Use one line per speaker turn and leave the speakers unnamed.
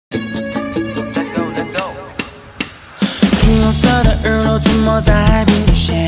橘红色的日落出没在海平线，